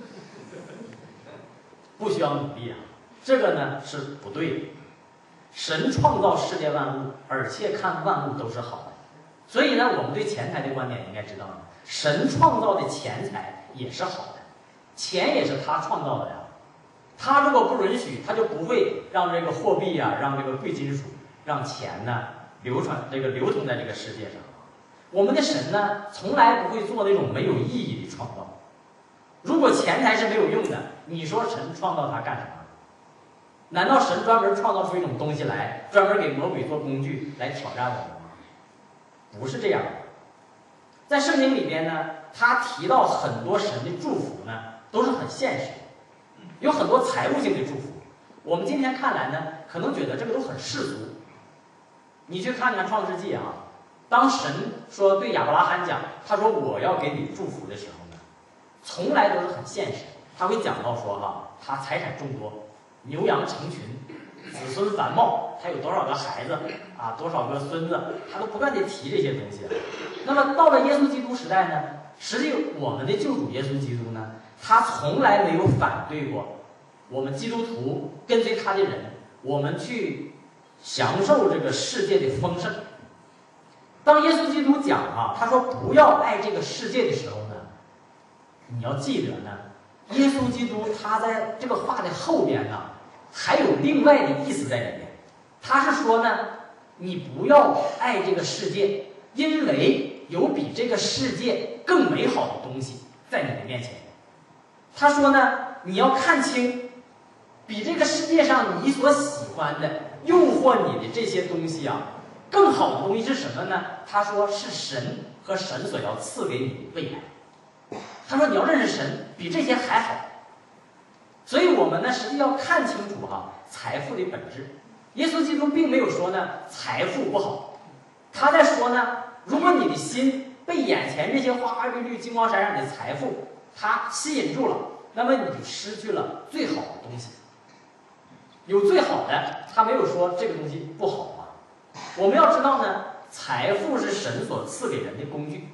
不需要努力啊。这个呢是不对的。神创造世界万物，而且看万物都是好的。所以呢，我们对钱财的观点应该知道呢，神创造的钱财也是好的，钱也是他创造的呀。他如果不允许，他就不会让这个货币啊，让这个贵金属，让钱呢流通在这个世界上。我们的神呢，从来不会做那种没有意义的创造。如果钱财是没有用的，你说神创造它干什么？难道神专门创造出一种东西来，专门给魔鬼做工具来挑战我们吗？不是这样的。在圣经里边呢，他提到很多神的祝福呢，都是很现实的，有很多财务性的祝福。我们今天看来呢，可能觉得这个都很世俗。你去看看创世纪啊，当神说对亚伯拉罕讲，他说我要给你祝福的时候呢，从来都是很现实。他会讲到说他财产众多，牛羊成群，子孙繁茂，他有多少个孩子啊，多少个孙子，他都不断地提这些东西。那么到了耶稣基督时代呢，实际我们的救主耶稣基督呢，他从来没有反对过我们基督徒跟随他的人，我们去享受这个世界的丰盛。当耶稣基督讲他说不要爱这个世界的时候呢，你要记得呢，耶稣基督他在这个话的后边呢，还有另外的意思在里面。他是说呢，你不要爱这个世界，因为有比这个世界更美好的东西在你的面前。他说呢，你要看清比这个世界上你所喜欢的诱惑你的这些东西更好的东西是什么呢？他说是神和神所要赐给你的未来。他说你要认识神，比这些还好。 所以我们呢，实际要看清楚财富的本质。耶稣基督并没有说呢财富不好，他在说呢，如果你的心被眼前这些花花绿绿、金光闪闪的财富它吸引住了，那么你就失去了最好的东西。有最好的，他没有说这个东西不好啊。我们要知道呢，财富是神所赐给人的工具。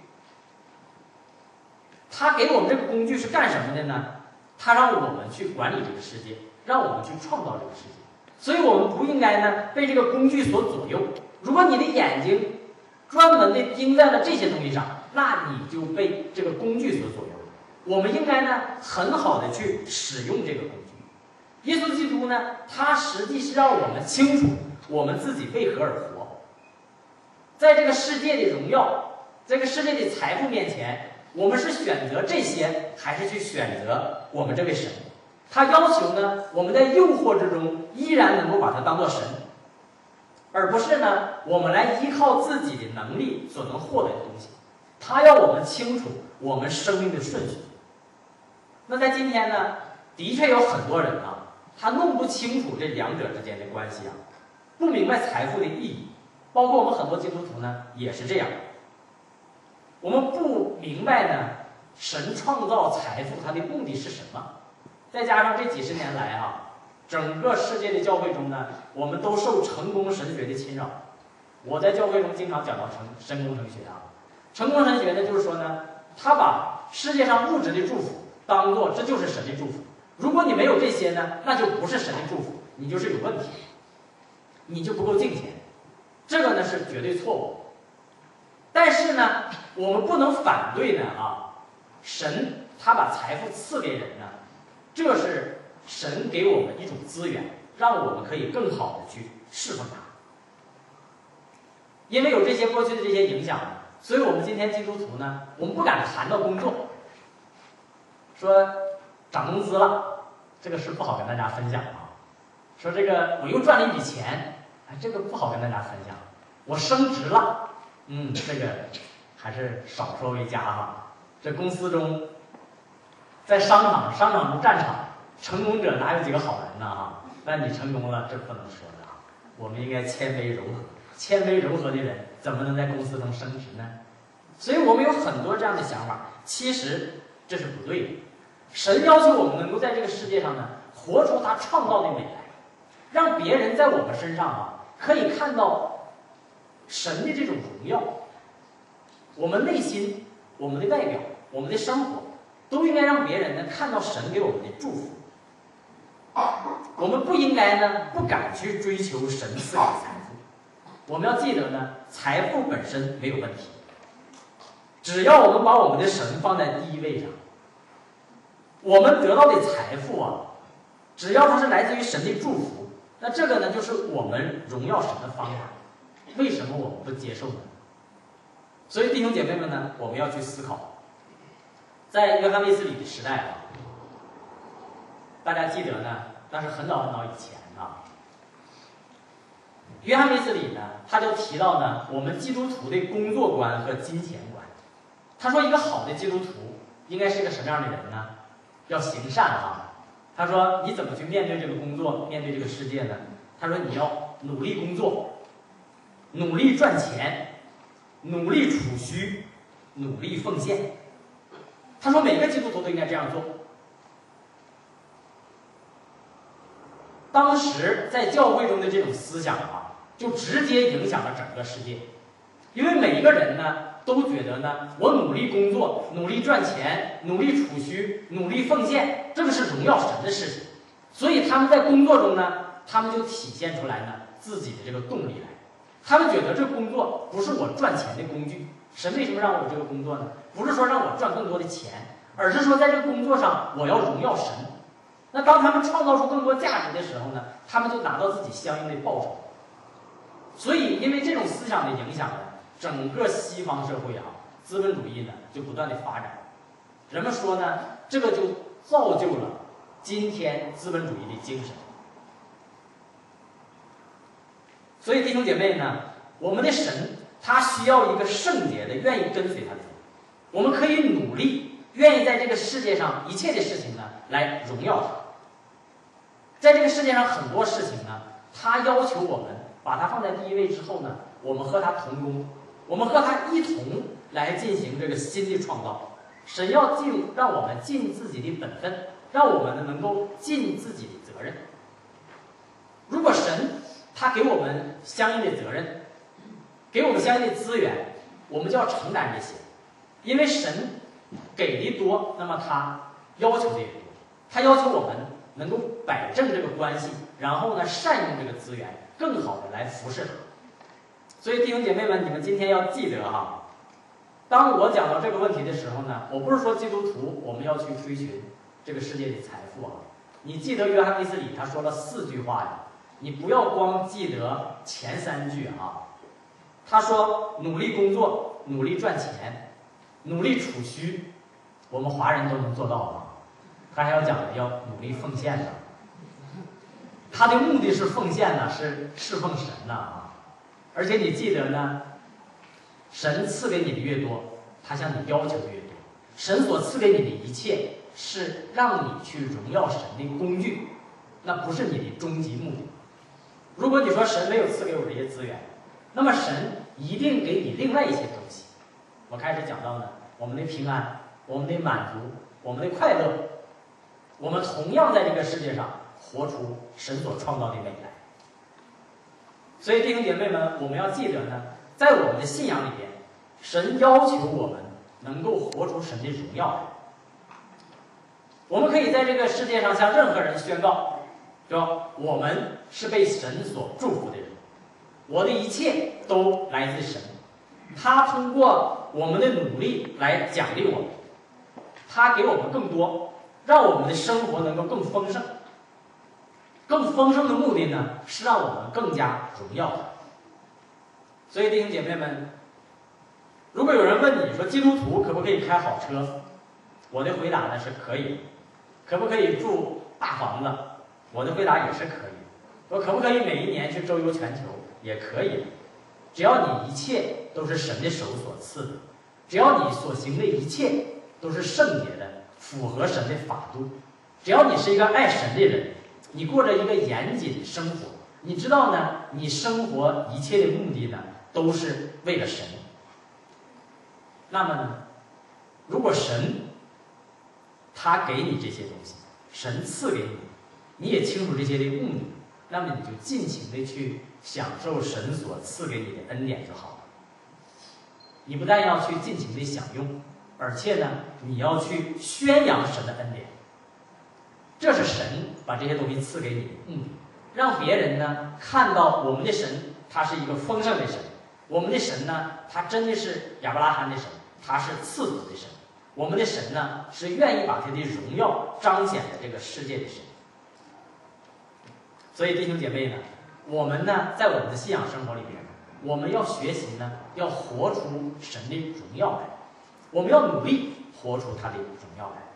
他给我们这个工具是干什么的呢？他让我们去管理这个世界，让我们去创造这个世界。所以我们不应该呢被这个工具所左右。如果你的眼睛专门的盯在了这些东西上，那你就被这个工具所左右了。我们应该呢很好的去使用这个工具。耶稣基督呢，他实际是让我们清楚我们自己为何而活。在这个世界的荣耀，这个世界的财富面前，我们是选择这些，还是去选择我们这位神？他要求呢，我们在诱惑之中依然能够把它当作神，而不是呢我们来依靠自己的能力所能获得的东西。他要我们清楚我们生命的顺序。那在今天呢，的确有很多人他弄不清楚这两者之间的关系不明白财富的意义。包括我们很多基督徒呢也是这样，我们不明白呢神创造财富它的目的是什么。再加上这几十年来整个世界的教会中呢，我们都受成功神学的侵扰。我在教会中经常讲到神工程学成功神学呢，就是说呢，他把世界上物质的祝福当做这就是神的祝福。如果你没有这些呢，那就不是神的祝福，你就是有问题，你就不够敬虔。这个呢是绝对错误。但是呢，我们不能反对呢神他把财富赐给人呢，这是神给我们一种资源，让我们可以更好的去侍奉他。因为有这些过去的这些影响，所以我们今天基督徒呢，我们不敢谈到工作，说涨工资了，这个是不好跟大家分享说这个我又赚了一笔钱，这个不好跟大家分享。我升职了，这个还是少说为佳这公司中，在商场如战场，成功者哪有几个好人呢那你成功了，这不能说的我们应该谦卑柔和，谦卑柔和的人怎么能在公司中升职呢？所以我们有很多这样的想法，其实这是不对的。神要求我们能够在这个世界上呢，活出他创造的美来，让别人在我们身上可以看到神的这种荣耀。我们内心、我们的外表、我们的生活，都应该让别人呢看到神给我们的祝福。我们不应该呢不敢去追求神赐给的财富。我们要记得呢，财富本身没有问题，只要我们把我们的神放在第一位上，我们得到的财富只要它是来自于神的祝福，那这个呢就是我们荣耀神的方法。为什么我们不接受呢？所以弟兄姐妹们呢，我们要去思考，在约翰卫斯理的时代大家记得呢，那是很早很早以前约翰卫斯理呢，他就提到呢，我们基督徒的工作观和金钱观。他说，一个好的基督徒应该是个什么样的人呢？要行善他说，你怎么去面对这个工作，面对这个世界呢？他说，你要努力工作，努力赚钱，努力储蓄，努力奉献。他说，每个基督徒都应该这样做。当时在教会中的这种思想就直接影响了整个世界。因为每一个人呢都觉得呢，我努力工作，努力赚钱，努力储蓄，努力奉献，这个是荣耀神的事情。所以他们在工作中呢，他们就体现出来呢自己的这个动力来。他们觉得这工作不是我赚钱的工具。神为什么让我有这个工作呢？不是说让我赚更多的钱，而是说在这个工作上我要荣耀神。那当他们创造出更多价值的时候呢，他们就拿到自己相应的报酬。所以因为这种思想的影响呢，整个西方社会资本主义呢就不断的发展。人们说呢，这个就造就了今天资本主义的精神。所以弟兄姐妹呢，我们的神他需要一个圣洁的愿意跟随他的人。我们可以努力，愿意在这个世界上一切的事情呢来荣耀他。 在这个世界上很多事情呢，他要求我们把它放在第一位之后呢，我们和他同工，我们和他一同来进行这个新的创造。神要让我们尽自己的本分，让我们能够尽自己的责任。如果神他给我们相应的责任，给我们相应的资源，我们就要承担这些。因为神给的多，那么他要求的也多，他要求我们能够摆正这个关系，然后呢善用这个资源，更好的来服侍他。所以弟兄姐妹们，你们今天要记得哈，当我讲到这个问题的时候呢，我不是说基督徒我们要去追寻这个世界的财富啊。你记得约翰卫斯理他说了4句话呀，你不要光记得前3句啊。他说努力工作，努力赚钱，努力储蓄，我们华人都能做到啊。他还要讲的要努力奉献的，他的目的是奉献呢，是侍奉神呢啊。而且你记得呢，神赐给你的越多，他向你要求的越多。神所赐给你的一切是让你去荣耀神的工具，那不是你的终极目的。如果你说神没有赐给我这些资源，那么神一定给你另外一些东西。我开始讲到呢，我们的平安，我们的满足，我们的快乐，我们同样在这个世界上活出神所创造的美来。所以弟兄姐妹们，我们要记得呢，在我们的信仰里边，神要求我们能够活出神的荣耀来。我们可以在这个世界上向任何人宣告，说我们是被神所祝福的人，我的一切都来自神，他通过我们的努力来奖励我们，他给我们更多，让我们的生活能够更丰盛。更丰盛的目的呢，是让我们更加荣耀他。所以弟兄姐妹们，如果有人问你说基督徒可不可以开好车，我的回答呢是可以。可不可以住大房子，我的回答也是可以。我可不可以每一年去周游全球，也可以。只要你一切都是神的手所赐的，只要你所行的一切都是圣洁的，符合神的法度，只要你是一个爱神的人，你过着一个严谨的生活，你知道呢，你生活一切的目的呢，都是为了神。那么呢，如果神他给你这些东西，神赐给你，你也清楚这些的目的，那么你就尽情的去享受神所赐给你的恩典就好了。你不但要去尽情的享用，而且呢，你要去宣扬神的恩典。这是神把这些东西赐给你的目的，让别人呢看到我们的神，他是一个丰盛的神，我们的神呢，他真的是亚伯拉罕的神，他是赐福的神。我们的神呢，是愿意把他的荣耀彰显在这个世界的神。所以弟兄姐妹呢，我们呢，在我们的信仰生活里边，我们要学习呢，要活出神的荣耀来，我们要努力活出他的荣耀来。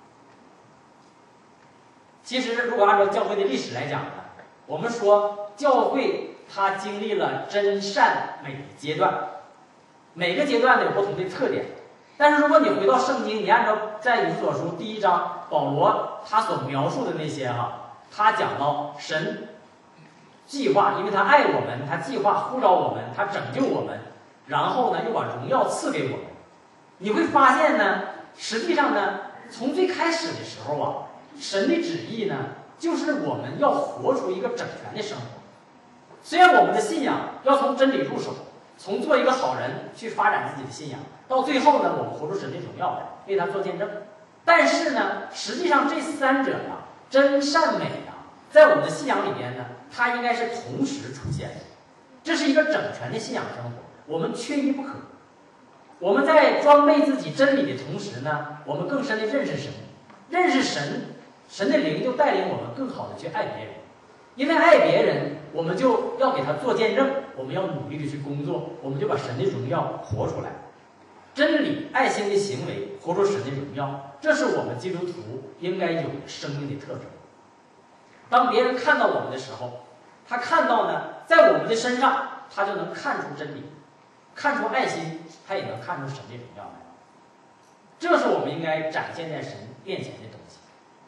其实，如果按照教会的历史来讲呢，我们说教会它经历了真善美的阶段，每个阶段呢有不同的特点。但是如果你回到圣经，你按照在以弗所书1章保罗他所描述的那些他讲到神计划，因为他爱我们，他计划呼召我们，他拯救我们，然后呢又把荣耀赐给我们。你会发现呢，实际上呢，从最开始的时候神的旨意呢，就是我们要活出一个整全的生活。虽然我们的信仰要从真理入手，从做一个好人去发展自己的信仰，到最后呢，我们活出神的荣耀来，为他做见证。但是呢，实际上这3者真善美在我们的信仰里边呢，它应该是同时出现的。这是一个整全的信仰生活，我们缺一不可。我们在装备自己真理的同时呢，我们更深的认识神，认识神，神的灵就带领我们更好的去爱别人。因为爱别人，我们就要给他做见证，我们要努力的去工作，我们就把神的荣耀活出来。真理、爱心的行为，活出神的荣耀，这是我们基督徒应该有的生命的特征。当别人看到我们的时候，他看到呢，在我们的身上，他就能看出真理，看出爱心，他也能看出神的荣耀来。这是我们应该展现在神面前的东西。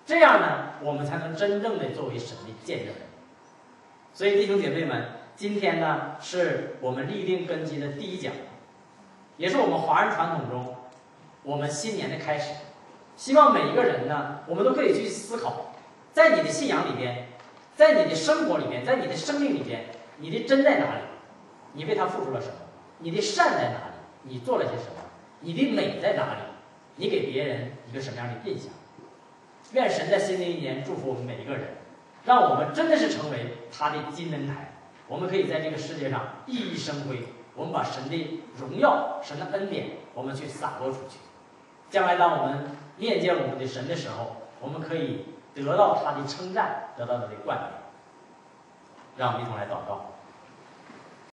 这样呢，我们才能真正的作为神的见证人。所以弟兄姐妹们，今天呢是我们立定根基的第一讲，也是我们华人传统中我们新年的开始。希望每一个人呢，我们都可以去思考，在你的信仰里边，在你的生活里边，在你的生命里边，你的真在哪里？你为他付出了什么？你的善在哪里？你做了些什么？你的美在哪里？你给别人一个什么样的印象？愿神在新的一年祝福我们每一个人，让我们真的是成为他的金灯台，我们可以在这个世界上熠熠生辉，我们把神的荣耀、神的恩典，我们去洒落出去。将来当我们面见我们的神的时候，我们可以得到他的称赞，得到他的冠冕。让我们一同来祷告。